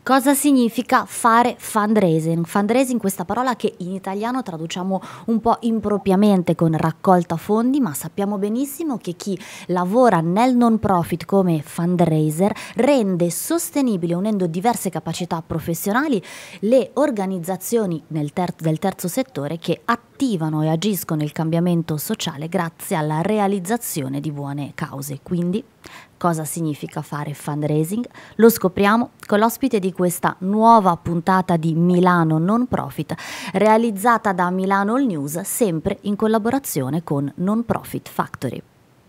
Cosa significa fare fundraising? Fundraising, questa parola che in italiano traduciamo un po' impropriamente con raccolta fondi, ma sappiamo benissimo che chi lavora nel non profit come fundraiser rende sostenibile, unendo diverse capacità professionali, le organizzazioni del terzo settore che attivano e agiscono il cambiamento sociale grazie alla realizzazione di buone cause. Quindi, cosa significa fare fundraising? Lo scopriamo con l'ospite di questa nuova puntata di Milano Non Profit, realizzata da Milano All News, sempre in collaborazione con Non Profit Factory.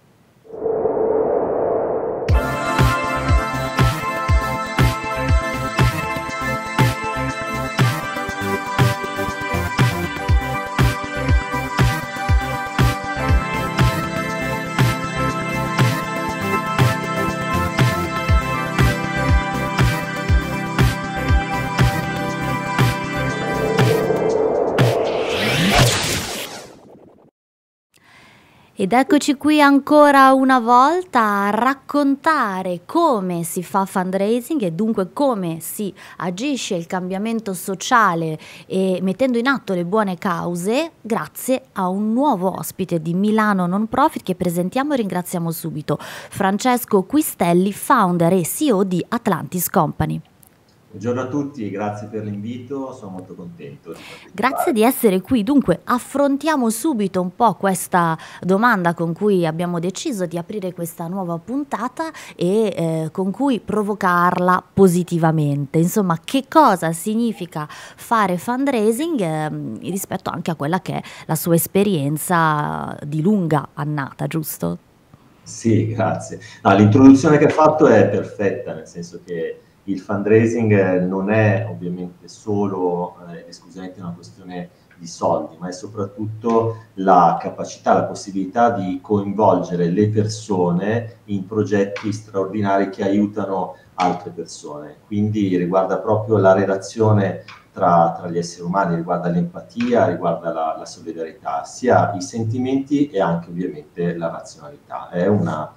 Ed eccoci qui ancora una volta a raccontare come si fa fundraising e dunque come si agisce il cambiamento sociale e mettendo in atto le buone cause grazie a un nuovo ospite di Milano Non Profit che presentiamo e ringraziamo subito, Francesco Quistelli, founder e CEO di Atlantis Company. Buongiorno a tutti, grazie per l'invito, sono molto contento. Grazie di essere qui. Dunque, affrontiamo subito un po' questa domanda con cui abbiamo deciso di aprire questa nuova puntata e con cui provocarla positivamente. Insomma, che cosa significa fare fundraising rispetto anche a quella che è la sua esperienza di lunga annata, giusto? Sì, grazie. No, l'introduzione che hai fatto è perfetta, nel senso che il fundraising non è ovviamente solo esclusivamente una questione di soldi, ma è soprattutto la capacità, la possibilità di coinvolgere le persone in progetti straordinari che aiutano altre persone. Quindi riguarda proprio la relazione tra gli esseri umani, riguarda l'empatia, riguarda la solidarietà, sia i sentimenti e anche ovviamente la razionalità. È una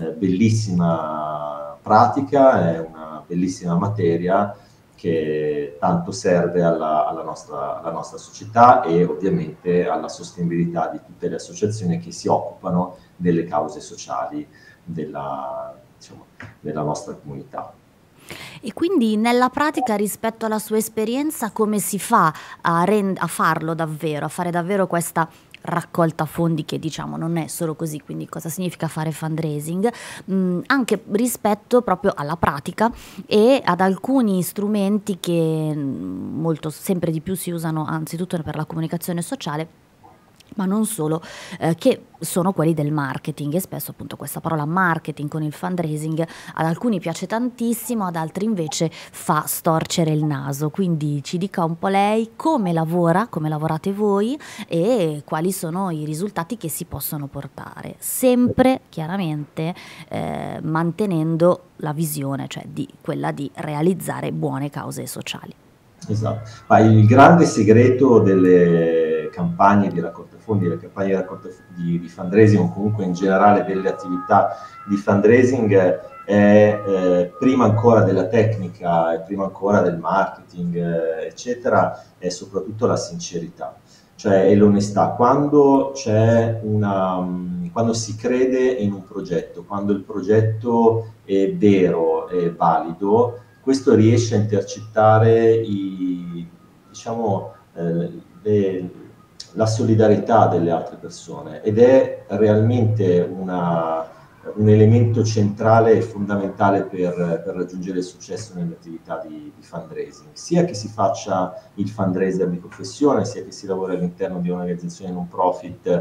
bellissima pratica, è una bellissima materia che tanto serve alla nostra società e ovviamente alla sostenibilità di tutte le associazioni che si occupano delle cause sociali della nostra comunità. E quindi nella pratica rispetto alla sua esperienza come si fa a farlo davvero, a fare davvero questa raccolta fondi che diciamo non è solo così, quindi cosa significa fare fundraising, anche rispetto proprio alla pratica e ad alcuni strumenti che sempre di più si usano anzitutto per la comunicazione sociale, ma non solo, che sono quelli del marketing e spesso appunto questa parola marketing con il fundraising ad alcuni piace tantissimo, ad altri invece fa storcere il naso, quindi ci dica un po' lei come lavora, come lavorate voi e quali sono i risultati che si possono portare, sempre chiaramente mantenendo la visione, cioè quella di realizzare buone cause sociali. Esatto, ma il grande segreto delle campagne di raccolta fondi, le campagne di raccolta di fundraising o comunque in generale delle attività di fundraising è prima ancora della tecnica e prima ancora del marketing eccetera, è soprattutto la sincerità, cioè è l'onestà. Quando si crede in un progetto, quando il progetto è vero, è valido, questo riesce a intercettare la solidarietà delle altre persone ed è realmente un elemento centrale e fondamentale per raggiungere il successo nelle attività di fundraising, sia che si faccia il fundraiser di professione, sia che si lavori all'interno di un'organizzazione non profit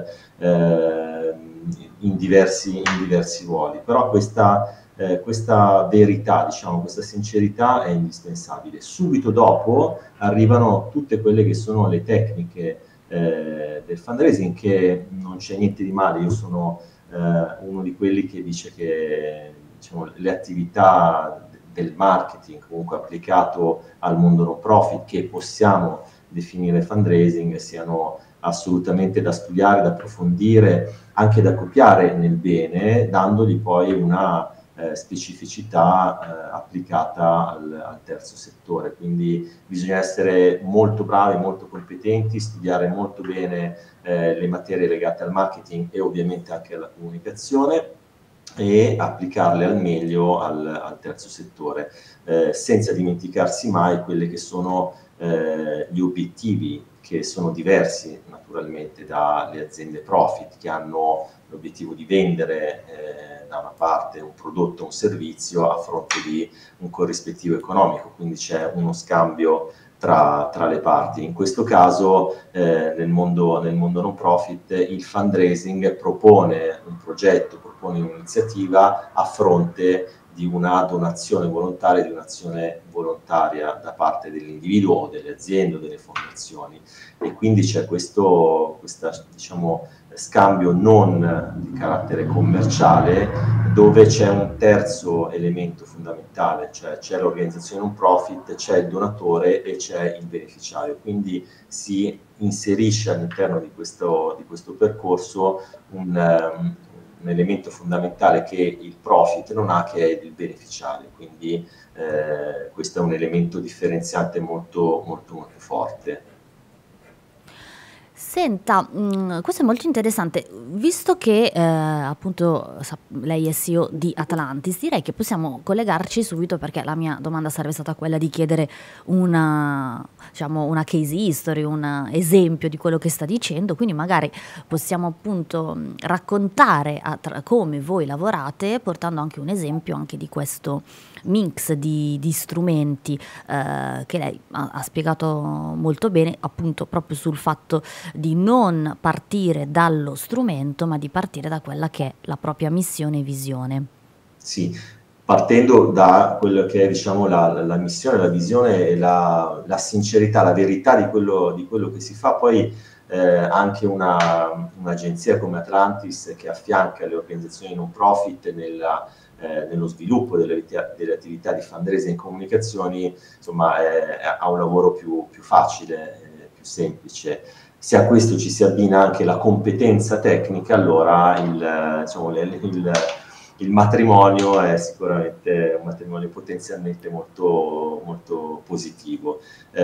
in diversi ruoli, però questa verità, questa sincerità è indispensabile. Subito dopo arrivano tutte quelle che sono le tecniche del fundraising, che non c'è niente di male. Io sono uno di quelli che dice che le attività del marketing comunque applicato al mondo non profit, che possiamo definire fundraising, siano assolutamente da studiare, da approfondire, anche da copiare nel bene, dandogli poi una specificità applicata al terzo settore. Quindi bisogna essere molto bravi, molto competenti, studiare molto bene le materie legate al marketing e ovviamente anche alla comunicazione, e applicarle al meglio al terzo settore, senza dimenticarsi mai quelli che sono gli obiettivi, che sono diversi naturalmente dalle aziende profit, che hanno l'obiettivo di vendere da una parte un prodotto o un servizio a fronte di un corrispettivo economico, quindi c'è uno scambio tra le parti. In questo caso nel mondo non profit il fundraising propone un progetto, propone un'iniziativa a fronte di una donazione volontaria, di un'azione volontaria da parte dell'individuo o delle aziende o delle fondazioni, e quindi c'è questo diciamo, scambio non di carattere commerciale, dove c'è un terzo elemento fondamentale, cioè c'è l'organizzazione non profit, c'è il donatore e c'è il beneficiario. Quindi si inserisce all'interno di questo percorso un elemento fondamentale che il profit non ha, che è il beneficiario. Quindi questo è un elemento differenziante molto, molto, molto forte. Senta, questo è molto interessante. Visto che appunto lei è CEO di Atlantis, direi che possiamo collegarci subito, perché la mia domanda sarebbe stata quella di chiedere diciamo, una case history, un esempio di quello che sta dicendo, quindi magari possiamo appunto raccontare come voi lavorate, portando anche un esempio anche di questo mix di strumenti che lei ha spiegato molto bene, appunto proprio sul fatto di non partire dallo strumento, ma di partire da quella che è la propria missione e visione. Sì, partendo da quello che è, diciamo, la missione, la visione e la sincerità, la verità di quello che si fa. Poi anche un'agenzia come Atlantis, che affianca le organizzazioni non profit nello sviluppo delle attività di fundraising e comunicazioni, insomma, ha un lavoro più facile, più semplice. Se a questo ci si abbina anche la competenza tecnica, allora il matrimonio è sicuramente un matrimonio potenzialmente molto, molto positivo.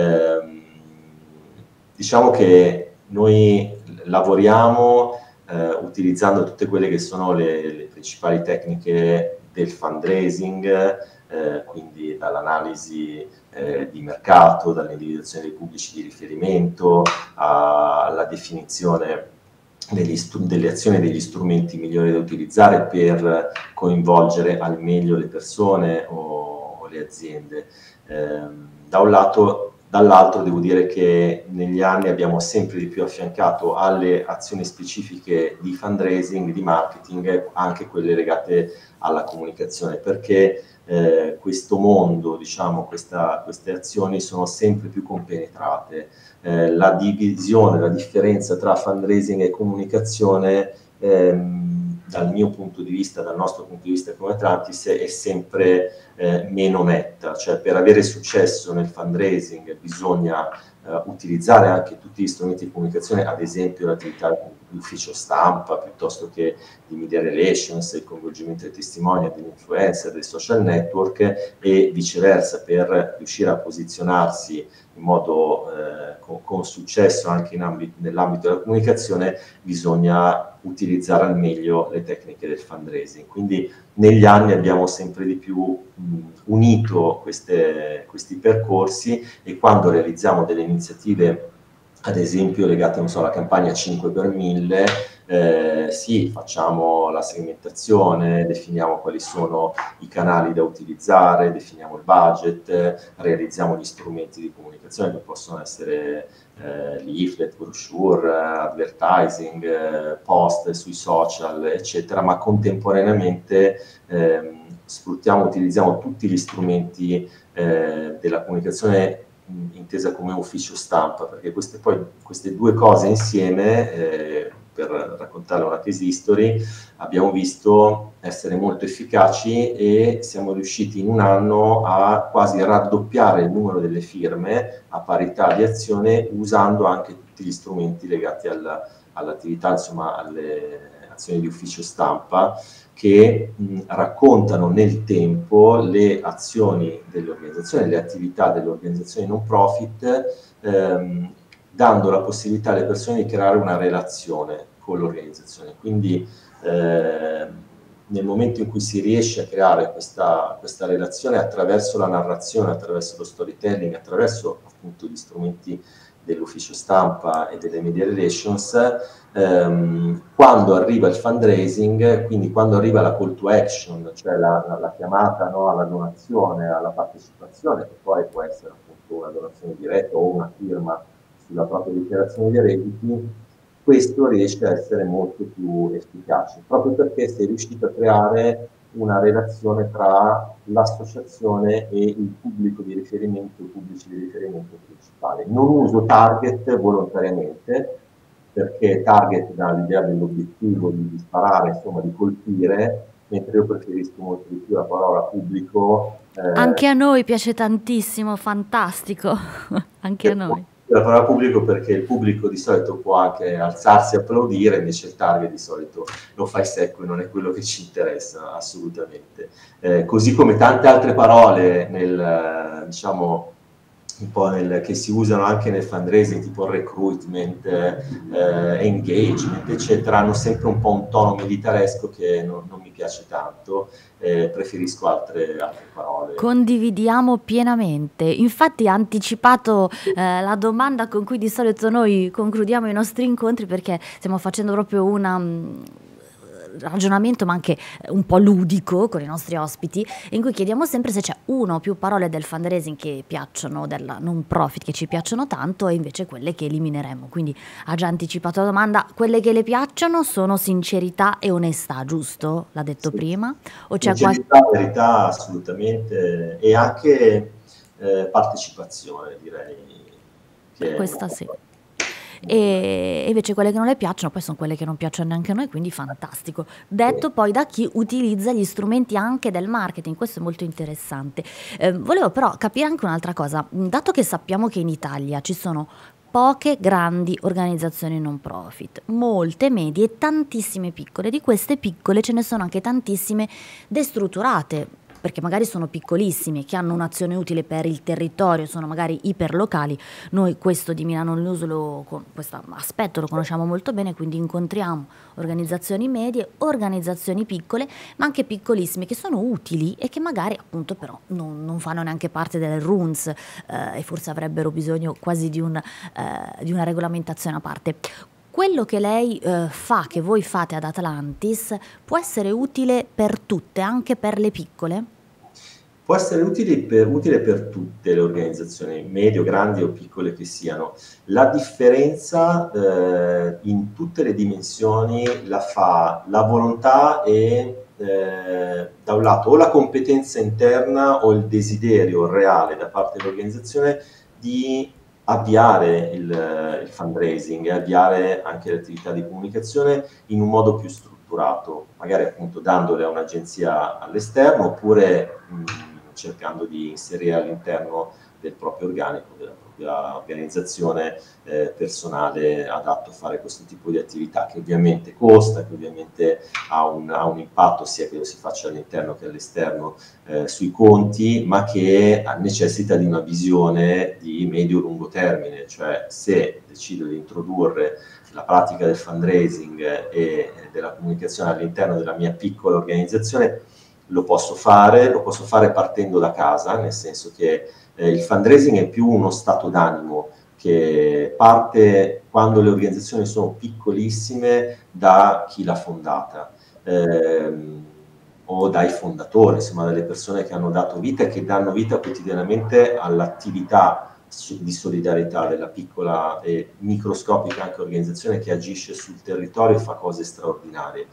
Diciamo che noi lavoriamo utilizzando tutte quelle che sono le principali tecniche del fundraising, quindi dall'analisi di mercato, dall'individuazione dei pubblici di riferimento, alla definizione delle azioni e degli strumenti migliori da utilizzare per coinvolgere al meglio le persone o le aziende. Da un lato. Dall'altro devo dire che negli anni abbiamo sempre di più affiancato alle azioni specifiche di fundraising, di marketing, anche quelle legate alla comunicazione, perché questo mondo, diciamo, queste azioni sono sempre più compenetrate. La divisione, la differenza tra fundraising e comunicazione, dal mio punto di vista, dal nostro punto di vista come Atlantis, è sempre meno netta. Cioè, per avere successo nel fundraising bisogna utilizzare anche tutti gli strumenti di comunicazione, ad esempio l'attività di ufficio stampa, piuttosto che di media relations, il coinvolgimento dei testimonial, degli influencer, dei social network, e viceversa. Per riuscire a posizionarsi in modo con successo anche nell'ambito della comunicazione, bisogna utilizzare al meglio le tecniche del fundraising. Quindi negli anni abbiamo sempre di più unito questi percorsi, e quando realizziamo delle iniziative, ad esempio legate, non so, alla campagna 5 per 1000, sì, facciamo la segmentazione, definiamo quali sono i canali da utilizzare, definiamo il budget, realizziamo gli strumenti di comunicazione, che possono essere leaflet, brochure, advertising, post sui social, eccetera, ma contemporaneamente utilizziamo tutti gli strumenti della comunicazione intesa come ufficio stampa, perché queste due cose insieme, per raccontare una case history, abbiamo visto essere molto efficaci, e siamo riusciti in un anno a quasi raddoppiare il numero delle firme a parità di azione, usando anche tutti gli strumenti legati all'attività, insomma, alle azioni di ufficio stampa, che raccontano nel tempo le azioni delle organizzazioni, le attività delle organizzazioni non profit, dando la possibilità alle persone di creare una relazione con l'organizzazione. Quindi nel momento in cui si riesce a creare questa relazione attraverso la narrazione, attraverso lo storytelling, attraverso appunto gli strumenti dell'ufficio stampa e delle media relations, quando arriva il fundraising, quindi quando arriva la call to action, cioè la chiamata, no, alla donazione, alla partecipazione, che poi può essere appunto una donazione diretta o una firma sulla propria dichiarazione di redditi, questo riesce a essere molto più efficace, proprio perché sei riuscito a creare una relazione tra l'associazione e il pubblico di riferimento, i pubblici di riferimento principali. Non uso target volontariamente, perché target dà l'idea dell'obiettivo di sparare, insomma di colpire, mentre io preferisco molto di più la parola pubblico. Anche a noi piace tantissimo, fantastico, anche a noi. La parola pubblico, perché il pubblico di solito può anche alzarsi e applaudire, invece il target di solito lo fai secco e non è quello che ci interessa assolutamente. Così come tante altre parole nel, diciamo, un po' che si usano anche nel fundraising, tipo recruitment, engagement, eccetera, hanno sempre un po' un tono militaresco che non mi piace tanto, preferisco altre parole. Condividiamo pienamente. Infatti ha anticipato la domanda con cui di solito noi concludiamo i nostri incontri, perché stiamo facendo proprio un ragionamento, ma anche un po' ludico con i nostri ospiti, in cui chiediamo sempre se c'è una o più parole del fundraising che piacciono, della non profit, che ci piacciono tanto, e invece quelle che elimineremo. Quindi ha già anticipato la domanda: quelle che le piacciono sono sincerità e onestà, giusto? L'ha detto Sì. prima? O c'è Sincerità, verità, assolutamente, e anche partecipazione, direi. Questa sì. E invece quelle che non le piacciono poi sono quelle che non piacciono neanche a noi, quindi fantastico. Detto poi da chi utilizza gli strumenti anche del marketing, questo è molto interessante. Volevo però capire anche un'altra cosa, dato che sappiamo che in Italia ci sono poche grandi organizzazioni non profit, molte medie e tantissime piccole. Di queste piccole ce ne sono anche tantissime destrutturate, perché magari sono piccolissime, che hanno un'azione utile per il territorio, sono magari iperlocali. Noi questo di Milano News, questo aspetto lo conosciamo molto bene, quindi incontriamo organizzazioni medie, organizzazioni piccole, ma anche piccolissime, che sono utili e che magari appunto però non fanno neanche parte del RUNS, e forse avrebbero bisogno quasi di una regolamentazione a parte. Quello che lei fa, che voi fate ad Atlantis, può essere utile per tutte, anche per le piccole? Può essere utile per tutte le organizzazioni, medio, grandi o piccole che siano. La differenza in tutte le dimensioni la fa la volontà e da un lato o la competenza interna o il desiderio reale da parte dell'organizzazione di avviare il fundraising e avviare anche l'attività di comunicazione in un modo più strutturato, magari appunto dandole a un'agenzia all'esterno oppure cercando di inserire all'interno del proprio organico, della propria organizzazione personale adatto a fare questo tipo di attività, che ovviamente costa, che ovviamente ha un impatto sia che lo si faccia all'interno che all'esterno sui conti, ma che necessita di una visione di medio-lungo termine, cioè se decido di introdurre la pratica del fundraising e della comunicazione all'interno della mia piccola organizzazione, lo posso fare partendo da casa, nel senso che il fundraising è più uno stato d'animo che parte quando le organizzazioni sono piccolissime da chi l'ha fondata o dai fondatori, insomma dalle persone che hanno dato vita e che danno vita quotidianamente all'attività di solidarietà della piccola e microscopica anche organizzazione che agisce sul territorio e fa cose straordinarie.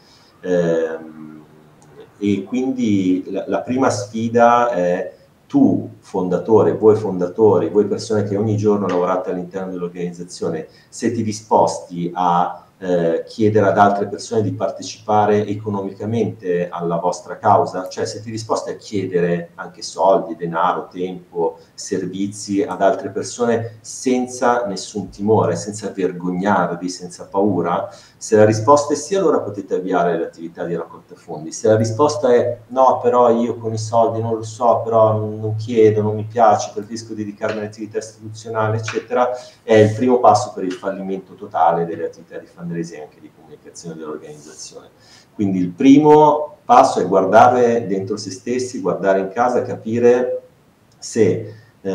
E quindi la prima sfida è tu fondatore, voi fondatori, voi persone che ogni giorno lavorate all'interno dell'organizzazione, siete disposti a chiedere ad altre persone di partecipare economicamente alla vostra causa? Cioè siete disposti a chiedere anche soldi, denaro, tempo, servizi ad altre persone senza nessun timore, senza vergognarvi, senza paura? Se la risposta è sì, allora potete avviare l'attività di raccolta fondi. Se la risposta è no, però io con i soldi non lo so, però non chiedo, non mi piace, preferisco dedicarmi all'attività istituzionale, eccetera, è il primo passo per il fallimento totale delle attività di fundraising e anche di comunicazione dell'organizzazione. Quindi il primo passo è guardare dentro se stessi, guardare in casa, capire se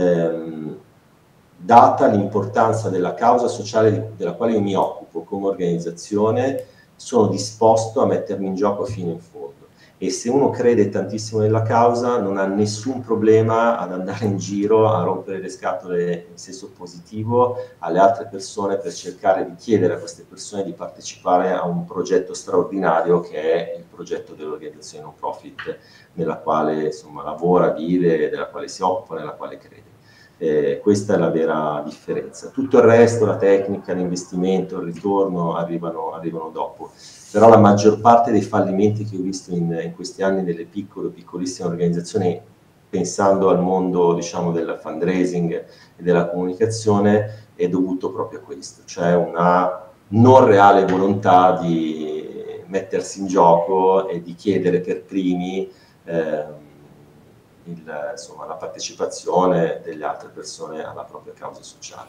data l'importanza della causa sociale della quale io mi occupo come organizzazione, sono disposto a mettermi in gioco fino in fondo. E se uno crede tantissimo nella causa, non ha nessun problema ad andare in giro a rompere le scatole in senso positivo alle altre persone per cercare di chiedere a queste persone di partecipare a un progetto straordinario che è il progetto dell'organizzazione non profit nella quale insomma lavora, vive, della quale si occupa, nella quale crede. Questa è la vera differenza. Tutto il resto, la tecnica, l'investimento, il ritorno arrivano dopo. Però la maggior parte dei fallimenti che ho visto in questi anni delle piccolissime organizzazioni, pensando al mondo diciamo del fundraising e della comunicazione, è dovuto proprio a questo, cioè una non reale volontà di mettersi in gioco e di chiedere per primi insomma, la partecipazione delle altre persone alla propria causa sociale.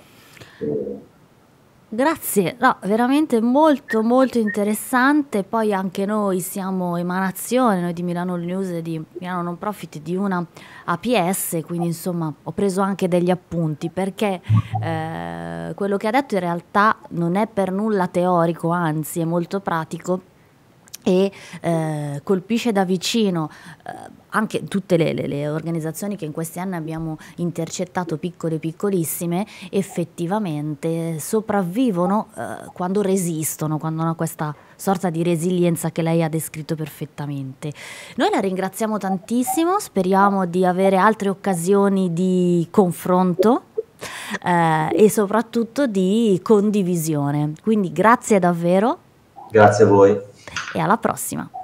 Grazie, no, veramente molto molto interessante. Poi anche noi siamo emanazione, noi di Milano News e di Milano Non Profit, di una APS, quindi insomma ho preso anche degli appunti, perché quello che ha detto in realtà non è per nulla teorico, anzi è molto pratico e colpisce da vicino anche tutte le organizzazioni che in questi anni abbiamo intercettato, piccole piccolissime, effettivamente sopravvivono quando resistono, quando hanno questa sorta di resilienza che lei ha descritto perfettamente. Noi la ringraziamo tantissimo, speriamo di avere altre occasioni di confronto e soprattutto di condivisione, quindi grazie davvero. Grazie a voi. E alla prossima.